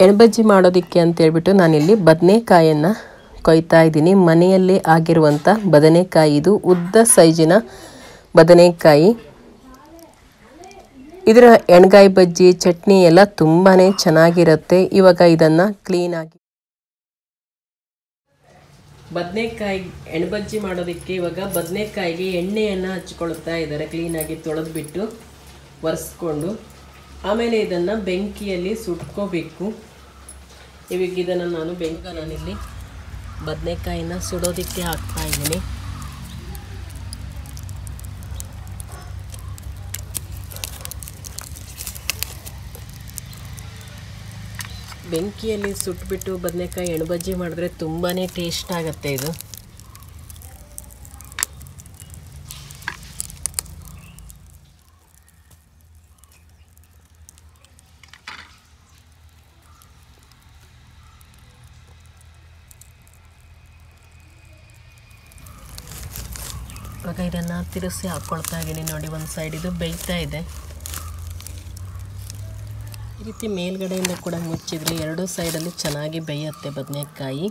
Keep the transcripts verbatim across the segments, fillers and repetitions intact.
ಎಣ್ಬಜ್ಜಿ ಮಾಡೋದಕ್ಕೆ ಅಂತ ಹೇಳ್ಬಿಟ್ಟು ನಾನಿಲ್ಲಿ ಬದನೆಕಾಯನ್ನು ಕೊಯ್ತಾ ಇದ್ದೀನಿ. ಮನೆಯಲ್ಲಿ ಆಗಿರುವಂಥ ಬದನೆಕಾಯಿ, ಇದು ಉದ್ದ ಸೈಜಿನ ಬದನೆಕಾಯಿ. ಇದರ ಎಣ್ಗಾಯಿ ಬಜ್ಜಿ ಚಟ್ನಿ ಎಲ್ಲ ತುಂಬಾ ಚೆನ್ನಾಗಿರುತ್ತೆ. ಇವಾಗ ಇದನ್ನು ಕ್ಲೀನಾಗಿ ಬದನೆಕಾಯಿ ಎಣ್ಬಜ್ಜಿ ಮಾಡೋದಕ್ಕೆ ಇವಾಗ ಬದನೆಕಾಯಿಗೆ ಎಣ್ಣೆಯನ್ನು ಹಚ್ಕೊಳ್ತಾ ಇದ್ದಾರೆ. ಕ್ಲೀನಾಗಿ ತೊಳೆದ್ಬಿಟ್ಟು ಒರೆಸ್ಕೊಂಡು ಆಮೇಲೆ ಇದನ್ನು ಬೆಂಕಿಯಲ್ಲಿ ಸುಟ್ಕೋಬೇಕು. ಇವಾಗ ಇದನ್ನು ನಾನು ಬೆಂಕ ನಾನಿಲ್ಲಿ ಬದನೆಕಾಯಿನ ಸುಡೋದಕ್ಕೆ ಹಾಕ್ತಾ ಇದ್ದೀನಿ. ಬೆಂಕಿಯಲ್ಲಿ ಸುಟ್ಬಿಟ್ಟು ಬದನೆಕಾಯಿ ಎಣ್ಬಜ್ಜಿ ಮಾಡಿದ್ರೆ ತುಂಬಾ ಟೇಸ್ಟ್ ಆಗುತ್ತೆ ಇದು. ಇವಾಗ ಇದನ್ನು ತಿರುಗಿಸಿ ಹಾಕ್ಕೊಳ್ತಾ ಇದ್ದೀನಿ. ನೋಡಿ, ಒಂದು ಸೈಡ್ ಇದು ಬೇಯ್ತಾ ಇದೆ. ಈ ರೀತಿ ಮೇಲ್ಗಡೆಯಿಂದ ಕೂಡ ಮುಚ್ಚಿದ್ರೆ ಎರಡೂ ಸೈಡಲ್ಲಿ ಚೆನ್ನಾಗಿ ಬೇಯುತ್ತೆ ಬದನೆಕಾಯಿ.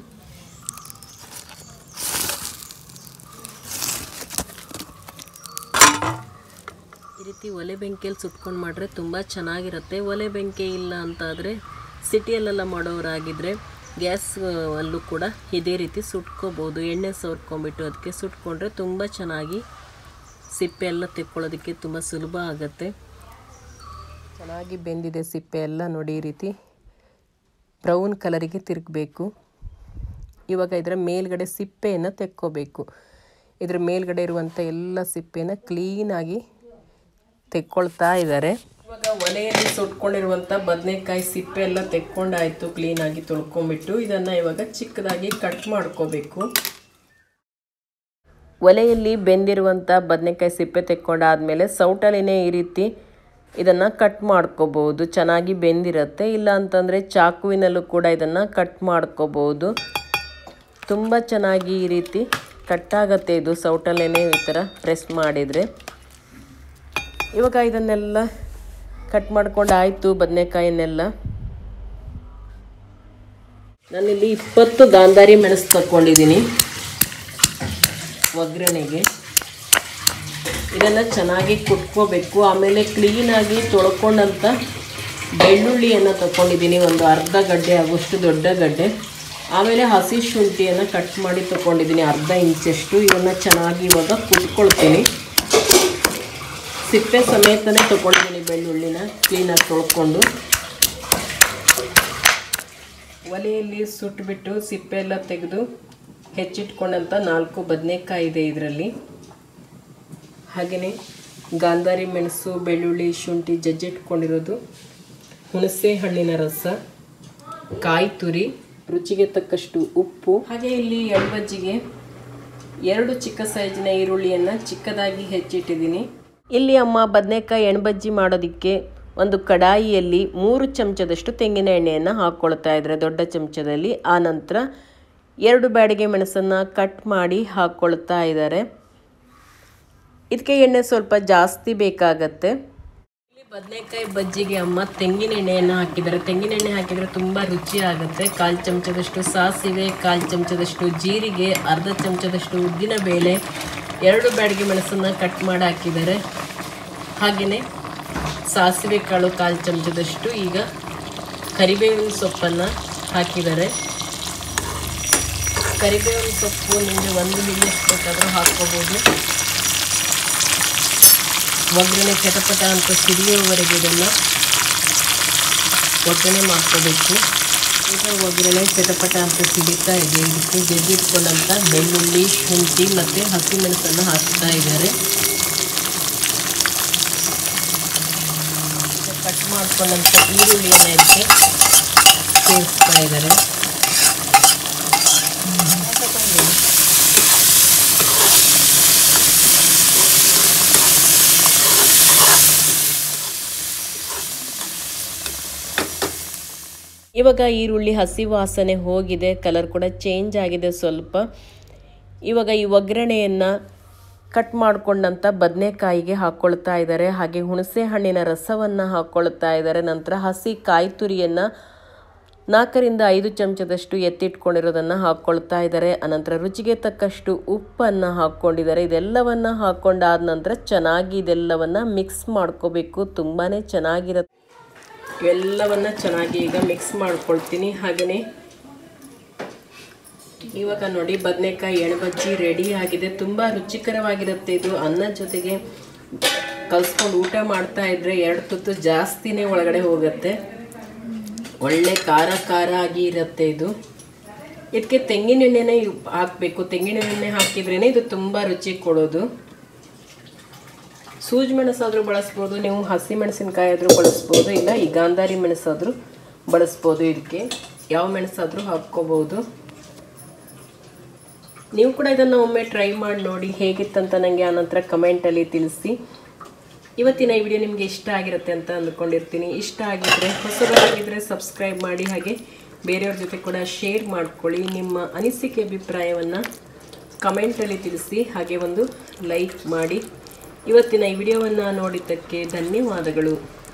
ಈ ರೀತಿ ಒಲೆ ಬೆಂಕಿಯಲ್ಲಿ ಸುಟ್ಕೊಂಡು ಮಾಡಿದ್ರೆ ತುಂಬ ಚೆನ್ನಾಗಿರುತ್ತೆ. ಒಲೆ ಬೆಂಕಿ ಇಲ್ಲ ಅಂತಾದರೆ ಸಿಟಿಯಲ್ಲೆಲ್ಲ ಮಾಡೋರಾಗಿದ್ದರೆ ಗ್ಯಾಸ್ ಅಲ್ಲೂ ಕೂಡ ಇದೇ ರೀತಿ ಸುಟ್ಕೋಬೋದು. ಎಣ್ಣೆ ಸವರ್ಕೊಂಡ್ಬಿಟ್ಟು ಅದಕ್ಕೆ ಸುಟ್ಕೊಂಡ್ರೆ ತುಂಬ ಚೆನ್ನಾಗಿ ಸಿಪ್ಪೆ ಎಲ್ಲ ತೆಕ್ಕೊಳ್ಳೋದಕ್ಕೆ ತುಂಬ ಸುಲಭ ಆಗುತ್ತೆ. ಚೆನ್ನಾಗಿ ಬೆಂದಿದೆ ಸಿಪ್ಪೆ ಎಲ್ಲ. ನೋಡಿ, ಈ ರೀತಿ ಬ್ರೌನ್ ಕಲರಿಗೆ ತಿರುಗಬೇಕು. ಇವಾಗ ಇದರ ಮೇಲ್ಗಡೆ ಸಿಪ್ಪೆಯನ್ನು ತೆಕ್ಕೋಬೇಕು. ಇದರ ಮೇಲ್ಗಡೆ ಇರುವಂಥ ಎಲ್ಲ ಸಿಪ್ಪೆಯನ್ನು ಕ್ಲೀನಾಗಿ ತೆಕ್ಕೊಳ್ತಾ ಇದ್ದಾರೆ. ಇವಾಗ ಒಲೆಯಲ್ಲಿ ಸುಟ್ಕೊಂಡಿರುವಂಥ ಬದನೆಕಾಯಿ ಸಿಪ್ಪೆ ಎಲ್ಲ ತೆಕ್ಕೊಂಡಾಯಿತು. ಕ್ಲೀನಾಗಿ ತೊಳ್ಕೊಂಬಿಟ್ಟು ಇದನ್ನು ಇವಾಗ ಚಿಕ್ಕದಾಗಿ ಕಟ್ ಮಾಡ್ಕೋಬೇಕು. ಒಲೆಯಲ್ಲಿ ಬೆಂದಿರುವಂಥ ಬದನೆಕಾಯಿ ಸಿಪ್ಪೆ ತೆಕ್ಕೊಂಡಾದಮೇಲೆ ಸೌಟಲ್ಲಿನೇ ಈ ರೀತಿ ಇದನ್ನು ಕಟ್ ಮಾಡ್ಕೋಬೋದು. ಚೆನ್ನಾಗಿ ಬೆಂದಿರುತ್ತೆ. ಇಲ್ಲ ಅಂತಂದರೆ ಚಾಕುವಿನಲ್ಲೂ ಕೂಡ ಇದನ್ನು ಕಟ್ ಮಾಡ್ಕೋಬೋದು. ತುಂಬ ಚೆನ್ನಾಗಿ ಈ ರೀತಿ ಕಟ್ಟಾಗತ್ತೆ ಇದು ಸೌಟಲ್ಲೇ ಈ ಥರ ಪ್ರೆಸ್ ಮಾಡಿದರೆ. ಇವಾಗ ಇದನ್ನೆಲ್ಲ ಕಟ್ ಮಾಡ್ಕೊಂಡು ಆಯಿತು ಬದನೆಕಾಯಿನೆಲ್ಲ. ನಾನಿಲ್ಲಿ ಇಪ್ಪತ್ತು ಗಾಂಧಾರಿ ಮೆಣಸು ತಗೊಂಡಿದ್ದೀನಿ ಒಗ್ಗರಣೆಗೆ. ಇದನ್ನು ಚೆನ್ನಾಗಿ ಕುಟ್ಕೋಬೇಕು. ಆಮೇಲೆ ಕ್ಲೀನಾಗಿ ತೊಳ್ಕೊಂಡಂಥ ಬೆಳ್ಳುಳ್ಳಿಯನ್ನು ತಗೊಂಡಿದ್ದೀನಿ, ಒಂದು ಅರ್ಧ ಗಡ್ಡೆ ಆಗುವಷ್ಟು ದೊಡ್ಡ ಗಡ್ಡೆ. ಆಮೇಲೆ ಹಸಿ ಶುಂಠಿಯನ್ನು ಕಟ್ ಮಾಡಿ ತಗೊಂಡಿದ್ದೀನಿ ಅರ್ಧ ಇಂಚಷ್ಟು. ಇದನ್ನು ಚೆನ್ನಾಗಿ ಇವಾಗ ಕುಟ್ಕೊಳ್ತೀನಿ. ಸಿಪ್ಪೆ ಸಮೇತನೇ ತೊಗೊಂಡಿದ್ದೀನಿ ಬೆಳ್ಳುಳ್ಳಿನ ಕ್ಲೀನಾಗಿ ತೊಳ್ಕೊಂಡು. ಒಲೆಯಲ್ಲಿ ಸುಟ್ಬಿಟ್ಟು ಸಿಪ್ಪೆ ಎಲ್ಲ ತೆಗೆದು ಹೆಚ್ಚಿಟ್ಕೊಂಡಂಥ ನಾಲ್ಕು ಬದನೆಕಾಯಿ ಇದೆ ಇದರಲ್ಲಿ. ಹಾಗೆಯೇ ಗಾಂಧಾರಿ ಮೆಣಸು, ಬೆಳ್ಳುಳ್ಳಿ, ಶುಂಠಿ ಜಜ್ಜಿಟ್ಕೊಂಡಿರೋದು, ಹುಣಸೆ ಹಣ್ಣಿನ ರಸ, ಕಾಯಿ ತುರಿ, ರುಚಿಗೆ ತಕ್ಕಷ್ಟು ಉಪ್ಪು. ಹಾಗೆ ಇಲ್ಲಿ ಎಣ್ಬಜ್ಜಿಗೆ ಎರಡು ಚಿಕ್ಕ ಸೈಜಿನ ಈರುಳ್ಳಿಯನ್ನು ಚಿಕ್ಕದಾಗಿ ಹೆಚ್ಚಿಟ್ಟಿದ್ದೀನಿ. ಇಲ್ಲಿ ಅಮ್ಮ ಬದನೆಕಾಯಿ ಎಣ್ಬಜ್ಜಿ ಮಾಡೋದಕ್ಕೆ ಒಂದು ಕಡಾಯಿಯಲ್ಲಿ ಮೂರು ಚಮಚದಷ್ಟು ತೆಂಗಿನ ಎಣ್ಣೆಯನ್ನು ಹಾಕ್ಕೊಳ್ತಾ ಇದ್ದಾರೆ, ದೊಡ್ಡ ಚಮಚದಲ್ಲಿ. ಆ ನಂತರ ಎರಡು ಬ್ಯಾಡಿಗೆ ಮೆಣಸನ್ನು ಕಟ್ ಮಾಡಿ ಹಾಕ್ಕೊಳ್ತಾ ಇದ್ದಾರೆ. ಇದಕ್ಕೆ ಎಣ್ಣೆ ಸ್ವಲ್ಪ ಜಾಸ್ತಿ ಬೇಕಾಗತ್ತೆ. ಇಲ್ಲಿ ಬದನೆಕಾಯಿ ಬಜ್ಜಿಗೆ ಅಮ್ಮ ತೆಂಗಿನ ಎಣ್ಣೆಯನ್ನು ಹಾಕಿದ್ದಾರೆ. ತೆಂಗಿನ ಎಣ್ಣೆ ಹಾಕಿದರೆ ತುಂಬ ರುಚಿ ಆಗುತ್ತೆ. ಕಾಲು ಚಮಚದಷ್ಟು ಸಾಸಿವೆ, ಕಾಲು ಚಮಚದಷ್ಟು ಜೀರಿಗೆ, ಅರ್ಧ ಚಮಚದಷ್ಟು ಉದ್ದಿನ ಬೇಳೆ, ಎರಡು ಬ್ಯಾಡಿಗೆ ಮೆಣಸನ್ನು ಕಟ್ ಮಾಡಿ ಹಾಕಿದ್ದಾರೆ. ಹಾಗೆಯೇ ಸಾಸಿವೆ ಕಾಳು ಕಾಲು ಚಮಚದಷ್ಟು. ಈಗ ಕರಿಬೇವಿನ ಸೊಪ್ಪನ್ನು ಹಾಕಿದ್ದಾರೆ. ಕರಿಬೇವಿನ ಸೊಪ್ಪು ನಿಮಗೆ ಒಂದು ಹಿಡಿಯಷ್ಟು ಬೇಕಾದರೂ ಹಾಕ್ಕೋಬೋದು. ಒಗ್ಗರಣೆ ಚಟಪಟ ಅಂತ ಸಿಡಿಯೋವರೆಗೆ ಇದನ್ನು ಒಗ್ಗರಣೆ ಮಾಡ್ಕೋಬೇಕು. ಈಗ ಒಗ್ಗರಣೆ ಚಟಪಟ ಅಂತ ಸಿಡಿತಾ ಇದೆ. ಇದಕ್ಕೆ ಜಜ್ಜಿಟ್ಕೊಂಡಂಥ ಬೆಳ್ಳುಳ್ಳಿ, ಶುಂಠಿ ಮತ್ತು ಹಸಿಮೆಣಸನ್ನು ಹಾಕ್ತಾ ಇದ್ದಾರೆ. ಕಟ್ ಮಾಡ್ಕೊಂಡಂಥ ಈರುಳ್ಳಿಯನ್ನು ಇದಕ್ಕೆ ಸೇರಿಸ್ತಾ ಇದ್ದಾರೆ. ಇವಾಗ ಈರುಳ್ಳಿ ಹಸಿ ವಾಸನೆ ಹೋಗಿದೆ, ಕಲರ್ ಕೂಡ ಚೇಂಜ್ ಆಗಿದೆ ಸ್ವಲ್ಪ. ಇವಾಗ ಈ ಒಗ್ಗರಣೆಯನ್ನು ಕಟ್ ಮಾಡ್ಕೊಂಡಂಥ ಬದನೆಕಾಯಿಗೆ ಹಾಕ್ಕೊಳ್ತಾ ಇದ್ದಾರೆ. ಹಾಗೆ ಹುಣಸೆ ಹಣ್ಣಿನ ರಸವನ್ನು ಹಾಕ್ಕೊಳ್ತಾ ಇದ್ದಾರೆ. ನಂತರ ಹಸಿ ಕಾಯಿ ತುರಿಯನ್ನು ನಾಲ್ಕರಿಂದ ಐದು ಚಮಚದಷ್ಟು ಎತ್ತಿಟ್ಕೊಂಡಿರೋದನ್ನು ಹಾಕ್ಕೊಳ್ತಾ ಇದ್ದಾರೆ. ಅನಂತರ ರುಚಿಗೆ ತಕ್ಕಷ್ಟು ಉಪ್ಪನ್ನು ಹಾಕ್ಕೊಂಡಿದ್ದಾರೆ. ಇದೆಲ್ಲವನ್ನು ಹಾಕ್ಕೊಂಡಾದ ನಂತರ ಚೆನ್ನಾಗಿ ಇದೆಲ್ಲವನ್ನು ಮಿಕ್ಸ್ ಮಾಡ್ಕೋಬೇಕು. ತುಂಬಾ ಚೆನ್ನಾಗಿರುತ್ತೆ. ಎಲ್ಲವನ್ನ ಚೆನ್ನಾಗಿ ಈಗ ಮಿಕ್ಸ್ ಮಾಡ್ಕೊಳ್ತೀನಿ. ಹಾಗೆಯೇ ಇವಾಗ ನೋಡಿ ಬದನೆಕಾಯಿ ಎಣ್ಣೆಬಜ್ಜಿ ರೆಡಿ ಆಗಿದೆ. ತುಂಬ ರುಚಿಕರವಾಗಿರುತ್ತೆ ಇದು. ಅನ್ನ ಜೊತೆಗೆ ಕಲ್ಸ್ಕೊಂಡು ಊಟ ಮಾಡ್ತಾ ಇದ್ರೆ ಎರಡು ತುತ್ತು ಜಾಸ್ತಿನೇ ಒಳಗಡೆ ಹೋಗುತ್ತೆ. ಒಳ್ಳೆ ಖಾರ ಖಾರ ಆಗಿ ಇರುತ್ತೆ ಇದು. ಇದಕ್ಕೆ ತೆಂಗಿನ ಎಣ್ಣೆನೇ ಹಾಕಬೇಕು. ತೆಂಗಿನ ಎಣ್ಣೆ ಹಾಕಿದ್ರೇ ಇದು ತುಂಬ ರುಚಿ ಕೊಡೋದು. ಸೂಜಿ ಮೆಣಸಾದರೂ ಬಳಸ್ಬೋದು, ನೀವು ಹಸಿ ಮೆಣಸಿನಕಾಯಿ ಆದರೂ ಬಳಸ್ಬೋದು, ಇಲ್ಲ ಈ ಗಾಂಧಾರಿ ಮೆಣಸಾದರೂ ಬಳಸ್ಬೋದು. ಇದಕ್ಕೆ ಯಾವ ಮೆಣಸಾದರೂ ಹಾಕ್ಕೋಬೋದು. ನೀವು ಕೂಡ ಇದನ್ನು ಒಮ್ಮೆ ಟ್ರೈ ಮಾಡಿ ನೋಡಿ ಹೇಗಿತ್ತಂತ ನನಗೆ ಆನಂತರ ಕಮೆಂಟಲ್ಲಿ ತಿಳಿಸಿ. ಇವತ್ತಿನ ಈ ವಿಡಿಯೋ ನಿಮಗೆ ಇಷ್ಟ ಆಗಿರುತ್ತೆ ಅಂತ ಅಂದ್ಕೊಂಡಿರ್ತೀನಿ. ಇಷ್ಟ ಆಗಿದ್ದರೆ ಹೊಸಬರಾಗಿದ್ದರೆ ಸಬ್ಸ್ಕ್ರೈಬ್ ಮಾಡಿ, ಹಾಗೆ ಬೇರೆಯವ್ರ ಜೊತೆ ಕೂಡ ಶೇರ್ ಮಾಡ್ಕೊಳ್ಳಿ. ನಿಮ್ಮ ಅನಿಸಿಕೆ ಅಭಿಪ್ರಾಯವನ್ನು ಕಮೆಂಟಲ್ಲಿ ತಿಳಿಸಿ, ಹಾಗೆ ಒಂದು ಲೈಕ್ ಮಾಡಿ. ಇವತ್ತಿನ ಈ ವಿಡಿಯೋವನ್ನು ನೋಡಿದ್ದಕ್ಕೆ ಧನ್ಯವಾದಗಳು.